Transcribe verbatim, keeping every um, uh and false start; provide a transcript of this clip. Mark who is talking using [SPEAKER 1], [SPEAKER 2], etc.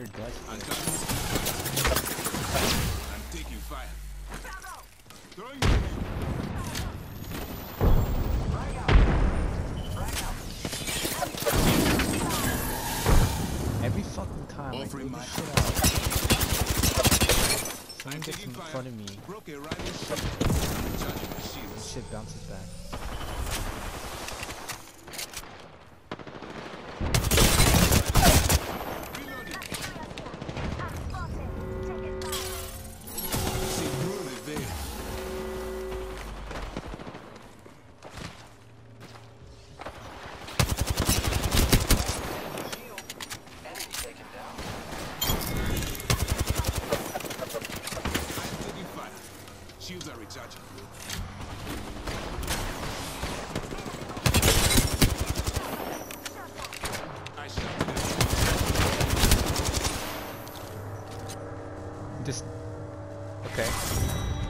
[SPEAKER 1] We're dust.
[SPEAKER 2] I'm taking fire. Throwing grenade.
[SPEAKER 1] Every fucking time I throw
[SPEAKER 2] Offering my
[SPEAKER 1] this shit out, someone
[SPEAKER 2] I'm
[SPEAKER 1] gets
[SPEAKER 2] taking
[SPEAKER 1] in
[SPEAKER 2] fire.
[SPEAKER 1] front of me,
[SPEAKER 2] Broke a rival ship. Charging my
[SPEAKER 1] this
[SPEAKER 2] shields.
[SPEAKER 1] shit bounces back.
[SPEAKER 2] Reloading. Seguro me veo. I'm taking fire. Shields are recharging. I shot them.
[SPEAKER 1] Just okay.